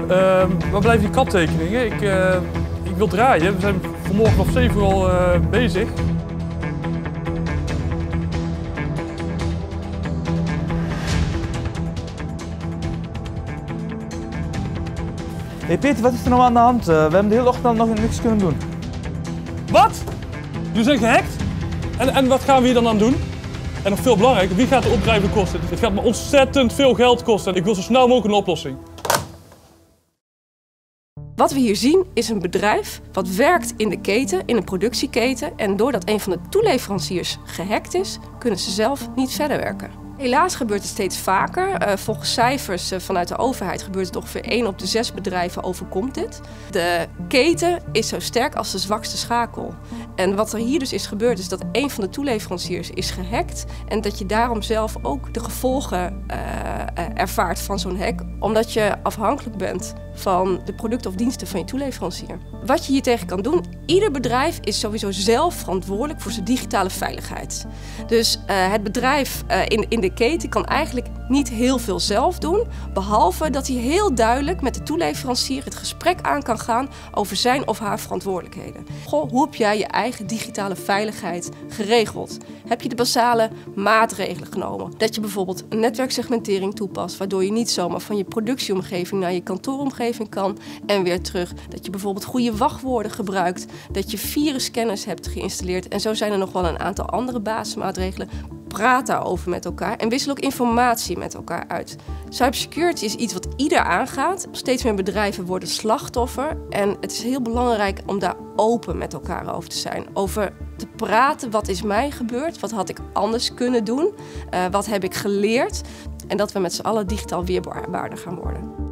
Waar blijven die kanttekeningen? Ik wil draaien. We zijn vanmorgen nog 7 uur al bezig. Hey Peter, wat is er nou aan de hand? We hebben de hele ochtend nog niks kunnen doen. Wat? Jullie zijn gehackt? En wat gaan we hier dan aan doen? En nog veel belangrijker, wie gaat de opdrijving kosten? Het gaat me ontzettend veel geld kosten. Ik wil zo snel mogelijk een oplossing. Wat we hier zien is een bedrijf wat werkt in de keten, in een productieketen. En doordat een van de toeleveranciers gehackt is, kunnen ze zelf niet verder werken. Helaas gebeurt het steeds vaker. Volgens cijfers vanuit de overheid gebeurt het ongeveer 1 op de 6 bedrijven overkomt dit. De keten is zo sterk als de zwakste schakel. En wat er hier dus is gebeurd is dat een van de toeleveranciers is gehackt. En dat je daarom zelf ook de gevolgen ervaart van zo'n hack. Omdat je afhankelijk bent van de producten of diensten van je toeleverancier. Wat je hiertegen kan doen, ieder bedrijf is sowieso zelf verantwoordelijk voor zijn digitale veiligheid. Dus het bedrijf in de keten kan eigenlijk niet heel veel zelf doen, behalve dat hij heel duidelijk met de toeleverancier het gesprek aan kan gaan over zijn of haar verantwoordelijkheden. Goh, hoe heb jij je eigen digitale veiligheid geregeld? Heb je de basale maatregelen genomen? Dat je bijvoorbeeld een netwerksegmentering toepast, waardoor je niet zomaar van je productieomgeving naar je kantooromgeving kan en weer terug. Dat je bijvoorbeeld goede wachtwoorden gebruikt, dat je virusscanners hebt geïnstalleerd. En zo zijn er nog wel een aantal andere basismaatregelen. Praat daarover met elkaar en wissel ook informatie met elkaar uit. Cybersecurity is iets wat ieder aangaat. Steeds meer bedrijven worden slachtoffer. En het is heel belangrijk om daar open met elkaar over te zijn. Over te praten, wat is mij gebeurd? Wat had ik anders kunnen doen? Wat heb ik geleerd? En dat we met z'n allen digitaal weerbaarder gaan worden.